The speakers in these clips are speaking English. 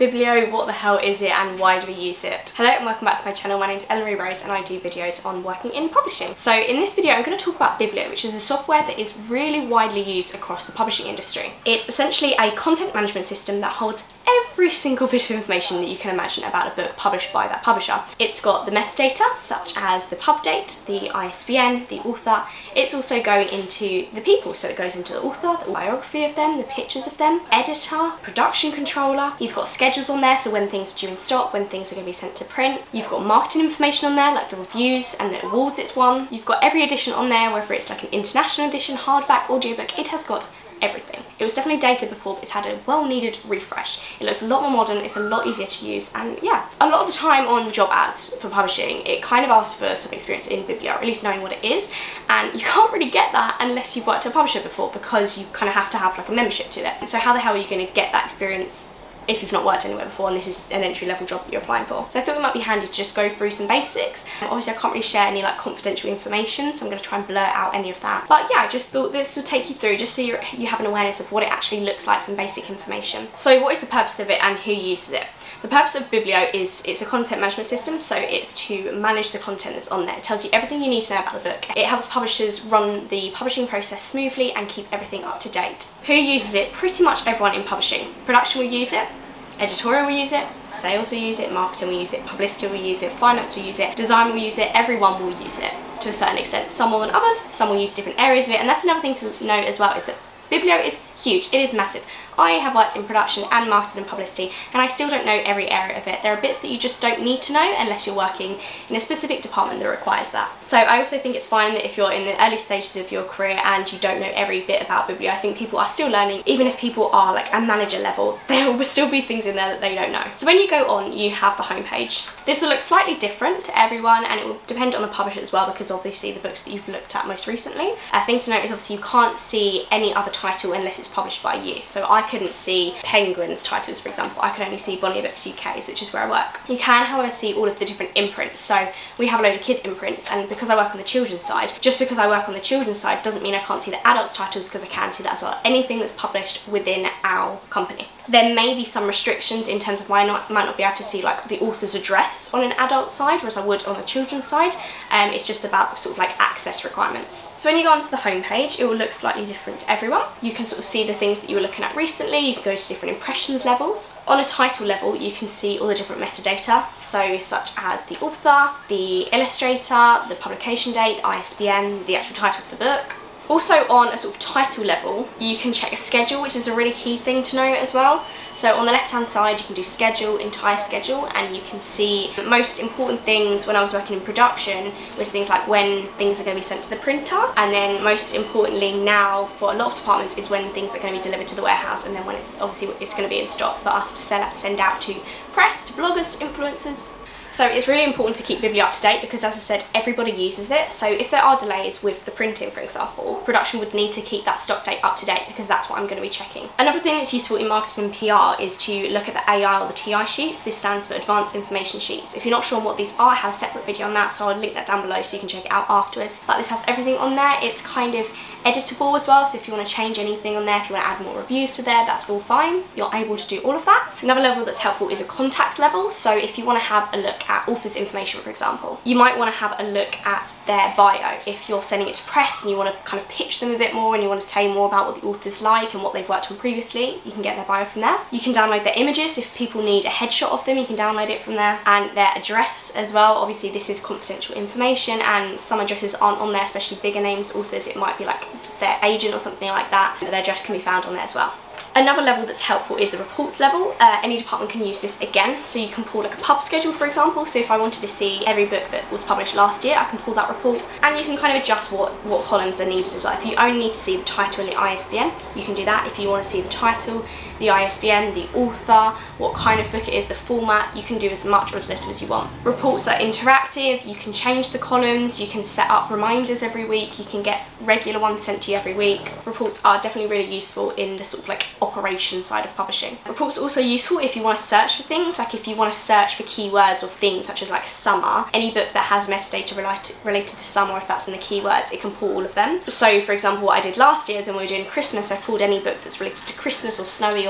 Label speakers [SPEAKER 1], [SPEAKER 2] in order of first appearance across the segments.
[SPEAKER 1] Biblio, what the hell is it and why do we use it? Hello and welcome back to my channel. My name's Eleanor and I do videos on working in publishing. So in this video I'm going to talk about Biblio, which is a software that is really widely used across the publishing industry. It's essentially a content management system that holds every single bit of information that you can imagine about a book published by that publisher. It's got the metadata such as the pub date, the ISBN, the author. It's also going into the people, so it goes into the author, the biography of them, the pictures of them, editor, production controller. You've got schedules on there, so when things are due in stock, when things are going to be sent to print. You've got marketing information on there, like the reviews and the awards it's won. You've got every edition on there, whether it's like an international edition, hardback, audiobook. It has got everything. It was definitely dated before, but it's had a well-needed refresh. It looks a lot more modern, it's a lot easier to use, and yeah. A lot of the time on job ads for publishing, it kind of asks for some experience in Biblio, or at least knowing what it is, and you can't really get that unless you've worked at a publisher before, because you kind of have to have like a membership to it. And so how the hell are you going to get that experience if you've not worked anywhere before and this is an entry-level job that you're applying for? So I thought it might be handy to just go through some basics. Obviously I can't really share any like confidential information, so I'm going to try and blur out any of that. But yeah, I just thought this would take you through just so you have an awareness of what it actually looks like, some basic information. So what is the purpose of it and who uses it? The purpose of Biblio is it's a content management system, so it's to manage the content that's on there. It tells you everything you need to know about the book. It helps publishers run the publishing process smoothly and keep everything up to date. Who uses it? Pretty much everyone in publishing. Production will use it, editorial will use it, sales will use it, marketing will use it, publicity will use it, finance will use it, design will use it, everyone will use it to a certain extent. Some more than others, some will use different areas of it, and that's another thing to note as well, is that Biblio is huge, it is massive. I have worked in production and marketing and publicity, and I still don't know every area of it. There are bits that you just don't need to know unless you're working in a specific department that requires that. So I also think it's fine that if you're in the early stages of your career and you don't know every bit about Biblio, I think people are still learning. Even if people are like a manager level, there will still be things in there that they don't know. So when you go on, you have the homepage. This will look slightly different to everyone, and it will depend on the publisher as well, because obviously the books that you've looked at most recently. A thing to note is obviously you can't see any other title unless it's published by you. So I couldn't see Penguin's titles, for example. I could only see Bonnier Books UK's, which is where I work. You can, however, see all of the different imprints. So we have a load of kid imprints, and because I work on the children's side, just because I work on the children's side doesn't mean I can't see the adults titles, because I can see that as well. Anything that's published within our company. There may be some restrictions in terms of why I might not be able to see like the author's address on an adult side, whereas I would on the children's side. It's just about sort of like access requirements. So when you go onto the homepage, it will look slightly different to everyone. You can sort of see the things that you were looking at recently. You can go to different impressions levels. On a title level, you can see all the different metadata, so such as the author, the illustrator, the publication date, the ISBN, the actual title of the book. Also on a sort of title level, you can check a schedule, which is a really key thing to know as well. So on the left hand side you can do schedule, entire schedule, and you can see the most important things when I was working in production was things like when things are going to be sent to the printer, and then most importantly now for a lot of departments is when things are going to be delivered to the warehouse, and then when it's obviously it's going to be in stock for us to send out to press, to bloggers, to influencers. So it's really important to keep Biblio up to date, because as I said, everybody uses it. So if there are delays with the printing, for example, production would need to keep that stock date up to date, because that's what I'm going to be checking. Another thing that's useful in marketing and PR is to look at the AI or the TI sheets. This stands for Advanced Information Sheets. If you're not sure what these are, I have a separate video on that, so I'll link that down below so you can check it out afterwards. But this has everything on there. It's kind of editable as well, so if you want to change anything on there, if you want to add more reviews to there, that's all fine. You're able to do all of that. Another level that's helpful is a contacts level. So if you want to have a look at author's information, for example, you might want to have a look at their bio. If you're sending it to press and you want to kind of pitch them a bit more and you want to tell you more about what the author's like and what they've worked on previously, you can get their bio from there. You can download their images. If people need a headshot of them, you can download it from there, and their address as well. Obviously this is confidential information, and some addresses aren't on there, especially bigger names authors. It might be like their agent or something like that, but their address can be found on there as well. Another level that's helpful is the reports level. Any department can use this again, so you can pull like a pub schedule, for example. So if I wanted to see every book that was published last year, I can pull that report, and you can kind of adjust what columns are needed as well. If you only need to see the title and the ISBN, you can do that. If you want to see the title, the ISBN, the author, what kind of book it is, the format, you can do as much or as little as you want. Reports are interactive. You can change the columns, you can set up reminders every week, you can get regular ones sent to you every week. Reports are definitely really useful in the sort of like operation side of publishing. Reports are also useful if you want to search for things, like if you want to search for keywords or themes such as like summer. Any book that has metadata related to summer, if that's in the keywords, it can pull all of them. So for example, what I did last year is when we were doing Christmas, I pulled any book that's related to Christmas or snowy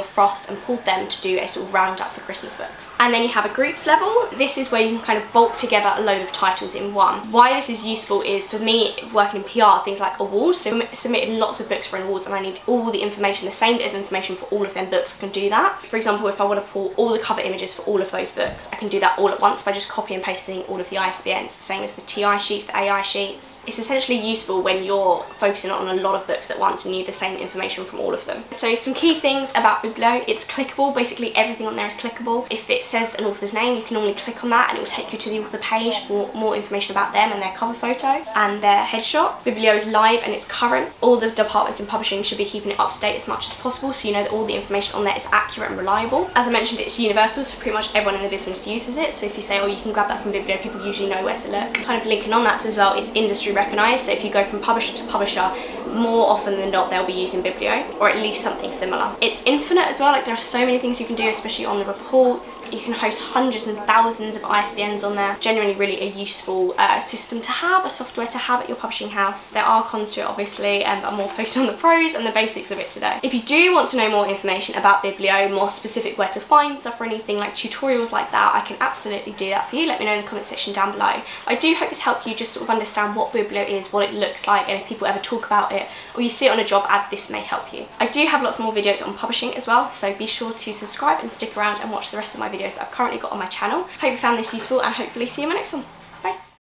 [SPEAKER 1] or Frost and pulled them to do a sort of roundup for Christmas books. And then you have a groups level. This is where you can kind of bulk together a load of titles in one. Why this is useful is, for me, working in PR, things like awards. So I'm submitting lots of books for awards and I need all the information, the same bit of information for all of them books. I can do that. For example, if I want to pull all the cover images for all of those books, I can do that all at once by just copy and pasting all of the ISBNs, the same as the TI sheets, the AI sheets. It's essentially useful when you're focusing on a lot of books at once and you need the same information from all of them. So some key things about Biblio: it's clickable. Basically everything on there is clickable. If it says an author's name, you can normally click on that and it will take you to the author page for more information about them and their cover photo and their headshot. Biblio is live and it's current. All the departments in publishing should be keeping it up to date as much as possible, so you know that all the information on there is accurate and reliable. As I mentioned, it's universal, so pretty much everyone in the business uses it. So if you say, oh, you can grab that from Biblio, people usually know where to look. Kind of linking on that to as well, is industry recognised. So if you go from publisher to publisher, more often than not they'll be using Biblio, or at least something similar. It's infinite as well. Like, there are so many things you can do, especially on the reports. You can host hundreds and thousands of ISBNs on there. Genuinely really a useful system to have, a software to have at your publishing house. There are cons to it obviously, but I'm more focused on the pros and the basics of it today. If you do want to know more information about Biblio, more specific where to find stuff or anything like tutorials like that, I can absolutely do that for you. Let me know in the comment section down below. I do hope this helped you just sort of understand what Biblio is, what it looks like, and if people ever talk about it or you see it on a job ad, this may help you. I do have lots more videos on publishing as well, so be sure to subscribe and stick around and watch the rest of my videos that I've currently got on my channel. Hope you found this useful and hopefully see you in my next one.